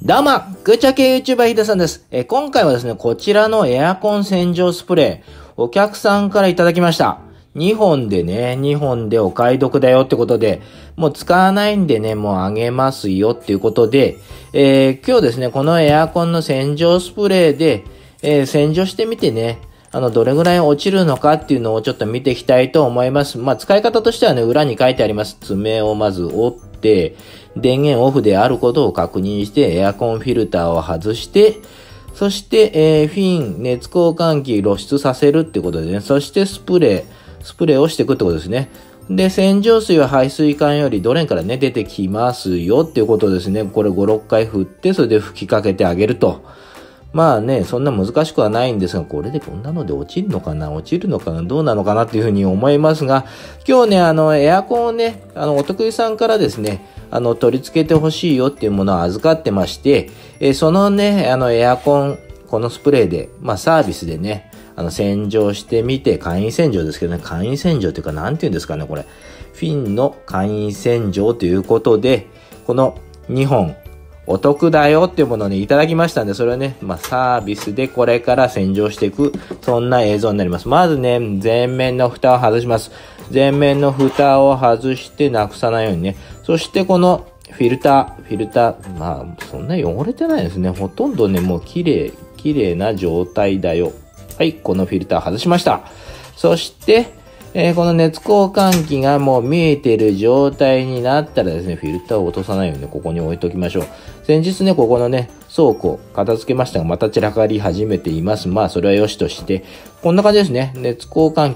どうも、空調系 YouTuber ヒデさんです。今回はですね、こちらのエアコン洗浄スプレー、お客さんからいただきました。2本でお買い得だよってことで、もう使わないんでね、もうあげますよっていうことで、今日ですね、このエアコンの洗浄スプレーで、洗浄してみてね、どれぐらい落ちるのかっていうのをちょっと見ていきたいと思います。使い方としてはね、裏に書いてあります。爪をまず折って、電源オフであることを確認して、エアコンフィルターを外して、そして、フィン、熱交換器露出させるってことでね、そしてスプレーをしていくってことですね。で、洗浄水は排水管よりドレンからね、出てきますよっていうことですね。これ5、6回振って、それで吹きかけてあげると。そんな難しくはないんですが、これでこんなので落ちるのかなどうなのかなっていうふうに思いますが、今日ね、エアコンをね、お得意さんからですね、取り付けてほしいよっていうものを預かってまして、そのね、エアコン、このスプレーで、サービスでね、洗浄してみて、簡易洗浄ですけどね、簡易洗浄っていうか、なんていうんですかね、これ。フィンの簡易洗浄ということで、この2本、お得だよっていうものをね、いただきましたんで、それをね、サービスでこれから洗浄していく、そんな映像になります。まずね、前面の蓋を外します。前面の蓋を外してなくさないようにね。そしてこのフィルター、そんな汚れてないですね。ほとんどね、もう綺麗な状態だよ。はい、このフィルター外しました。そして、この熱交換器がもう見えている状態になったらですね、フィルターを落とさないようにね、ここに置いときましょう。先日ね、ここのね、倉庫片付けましたが、また散らかり始めています。それは良しとして、こんな感じですね。熱交換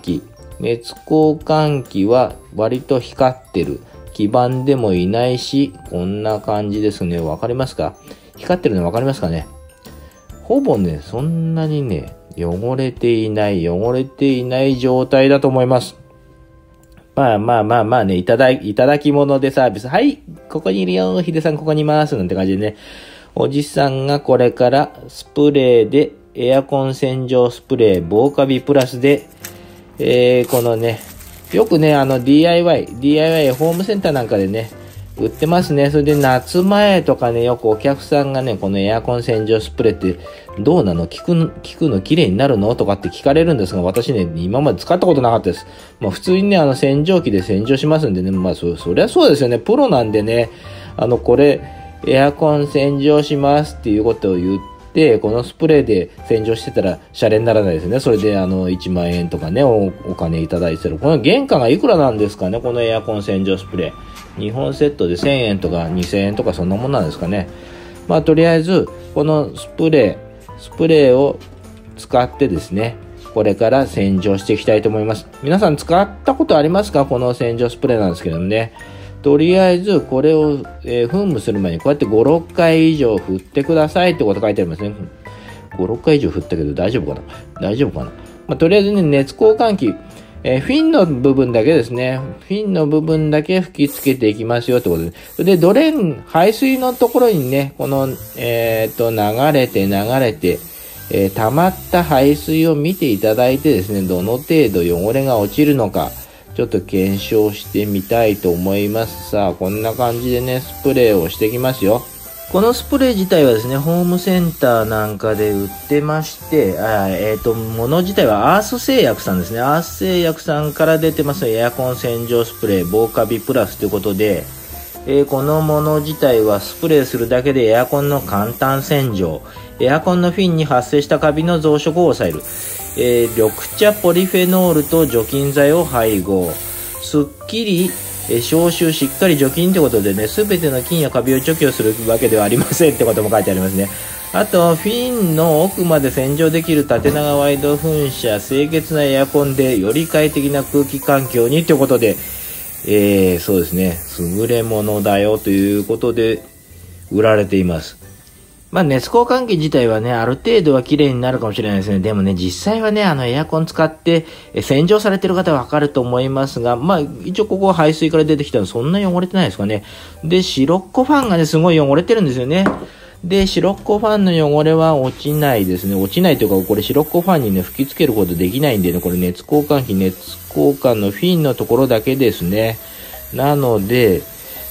器は割と光ってる。黄ばんでもいないし、こんな感じですね。わかりますか？光ってるのわかりますかね？ほぼね、そんなにね、汚れていない状態だと思います。ね、いただき物でサービス。はい、ここにいるよ、ヒデさんここにいます。なんて感じでね、おじさんがこれからスプレーで、エアコン洗浄スプレー、防カビプラスで、このね、よくね、DIY ホームセンターなんかでね、売ってますね。それで夏前とかね、よくお客さんがね、このエアコン洗浄スプレーってどうなの？効くの綺麗になるの？とかって聞かれるんですが、私ね、今まで使ったことなかったです。普通にね、洗浄機で洗浄しますんでね、そりゃそうですよね。プロなんでね、これ、エアコン洗浄しますっていうことを言って、このスプレーで洗浄してたらシャレにならないですね。それで1万円とかね、お金いただいてる。この原価がいくらなんですかね、このエアコン洗浄スプレー。2本セットで1000円とか2000円とかそんなもんなんですかね。とりあえず、このスプレーを使ってですね、これから洗浄していきたいと思います。皆さん使ったことありますか？この洗浄スプレーなんですけどもね。とりあえず、これを、噴霧する前にこうやって5、6回以上振ってくださいってこと書いてありますね。5、6回以上振ったけど大丈夫かな？とりあえずね、熱交換器、フィンの部分だけですね。フィンの部分だけ吹き付けていきますよってことで。で、ドレン、排水のところにね、この、流れて、溜まった排水を見ていただいてですね、どの程度汚れが落ちるのか、ちょっと検証してみたいと思います。さあ、こんな感じでね、スプレーをしていきますよ。このスプレー自体はですね、ホームセンターなんかで売ってまして、物自体はアース製薬さんですね。アース製薬さんから出てますエアコン洗浄スプレー、防カビプラスということで、このもの自体はスプレーするだけでエアコンの簡単洗浄、エアコンのフィンに発生したカビの増殖を抑える、緑茶ポリフェノールと除菌剤を配合、すっきり消臭しっかり除菌ってことでね、すべての菌やカビを除去するわけではありませんってことも書いてありますね。あと、フィンの奥まで洗浄できる縦長ワイド噴射、清潔なエアコンでより快適な空気環境にということで、そうですね、優れものだよということで売られています。熱交換器自体はね、ある程度は綺麗になるかもしれないですね。でもね、実際はね、エアコン使って洗浄されてる方はわかると思いますが、一応ここは排水から出てきたのそんな汚れてないですかね。で、白っこファンがね、すごい汚れてるんですよね。で、白っこファンの汚れは落ちないですね。落ちないというか、これ白っこファンにね、吹き付けることできないんでね、これ熱交換器、熱交換のフィンのところだけですね。なので、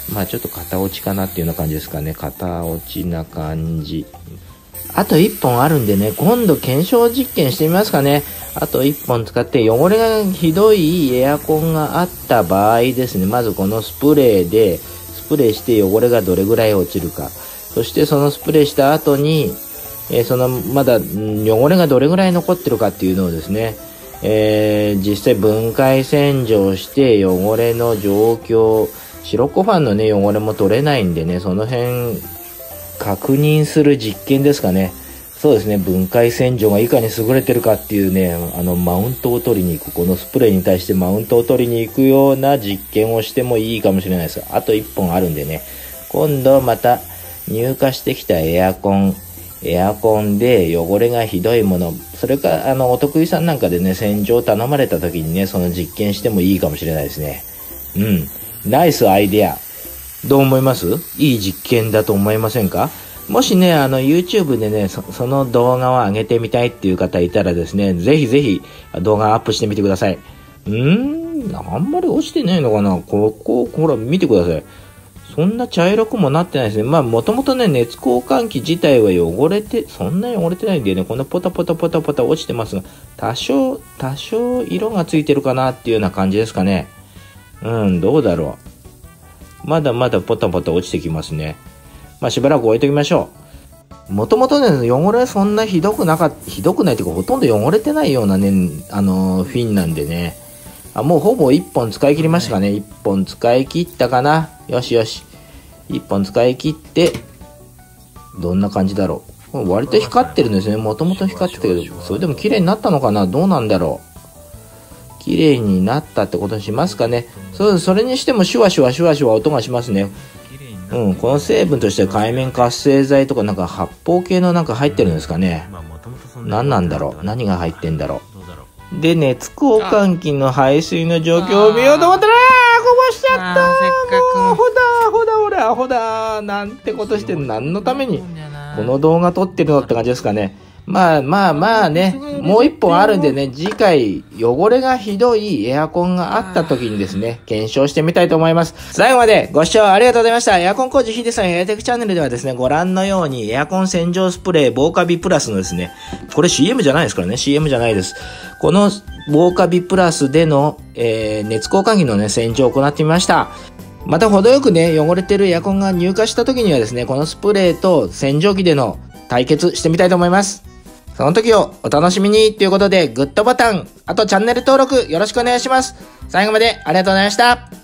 まあちょっと型落ちかなっていうような感じですかね。型落ちな感じ。あと1本あるんでね、今度検証実験してみますかね。あと1本使って汚れがひどいエアコンがあった場合ですね、まずこのスプレーで、スプレーして汚れがどれぐらい落ちるか。そしてそのスプレーした後に、まだ汚れがどれぐらい残ってるかっていうのをですね、実際分解洗浄して汚れの状況、シロッコファンのね、汚れも取れないんでね、その辺、確認する実験ですかね。そうですね。分解洗浄がいかに優れてるかっていうね、マウントを取りに行く。このスプレーに対してマウントを取りに行くような実験をしてもいいかもしれないです。あと1本あるんでね。今度また入荷してきたエアコンで汚れがひどいもの。それか、お得意さんなんかでね、洗浄頼まれた時にね、その実験してもいいかもしれないですね。ナイスアイデア。どう思います？いい実験だと思いませんか？もしね、YouTube でね、その動画を上げてみたいっていう方いたらですね、ぜひぜひ動画アップしてみてください。あんまり落ちてないのかな？ほら、見てください。そんな茶色くもなってないですね。まあ、もともとね、熱交換器自体はそんなに汚れてないんでね、こんなポタポタ落ちてますが、多少色がついてるかなっていうような感じですかね。どうだろう。まだまだポタポタ落ちてきますね。まあしばらく置いときましょう。もともとね、汚れそんなひどくないというか、ほとんど汚れてないようなね、フィンなんでね。もうほぼ1本使い切りましたかね。1本使い切ったかな。よし。1本使い切って、どんな感じだろう。割と光ってるんですね。もともと光ってたけど、それでも綺麗になったのかな？どうなんだろう。綺麗になったってことにしますかね。それにしてもシュワシュワ音がしますね。この成分としては界面活性剤とかなんか発泡系のなんか入ってるんですかね。何なんだろう。何が入ってんだろう。で、熱交換器の排水の状況を見ようと思ったら、こぼしちゃった。もう俺アホだ。なんてことして何のためにこの動画撮ってるのって感じですかね。まあね、もう一本あるんでね、次回汚れがひどいエアコンがあった時にですね、検証してみたいと思います。最後までご視聴ありがとうございました。エアコン工事ヒデさんエアテクチャンネルではですね、ご覧のようにエアコン洗浄スプレー防カビプラスのですね、これ CM じゃないですからね、CM じゃないです。この防カビプラスでの、熱交換器のね、洗浄を行ってみました。また程よくね、汚れてるエアコンが入荷した時にはですね、このスプレーと洗浄機での対決してみたいと思います。その時をお楽しみにということで、グッドボタン、あとチャンネル登録よろしくお願いします。最後までありがとうございました。